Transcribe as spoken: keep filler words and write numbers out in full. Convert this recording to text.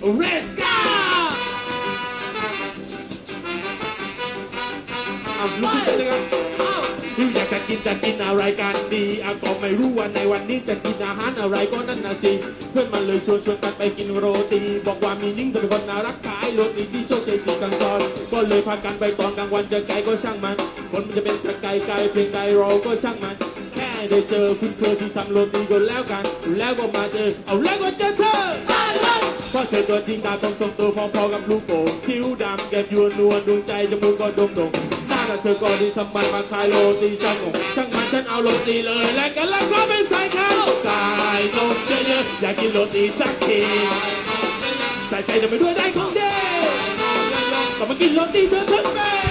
Let's go เอาลุกขึ้นเลยครับอยากจะกินจะกินอะไรกันดีอ่ะก็ไม่รู้ว่าในวันนี้จะกินอาหารอะไรก็นั่นน่ะสิเพื่อนมันเลยชวนชวนกันไปกินโรตีบอกว่ามีนิ่งเป็นคนน่ารักขายโรตีที่โชคชัยสี่กลางซอยก็เลยพากันไปตอนกลางวันจะไกลก็ช่างมันคนมันจะเป็นไกลไกลเพียงใดเราก็ช่างมันแค่ได้เจอคุณเธอที่ทำโรตีก็แล้วกันแล้วก็มาเจอเอาแล้วก็เจอเธอเพราะเธอตัวจริงตาตรงตรงตัวพอๆกับลูกโป่งคิ้วดำแก้มยวนนวลดวงใจจมูกก็ดงดงแต่เธอก็ดีทำไมมาขายโรตีช่างงช่างมันฉันเอาโรตีเลยและกันแล้วก็ไม่ใส่ข้าวใส่นมเยอะๆอยากกินโรตีสักทีใส่ใจจะไปด้วยได้ของเด้ก็มากินโรตีเธอทั้งแม่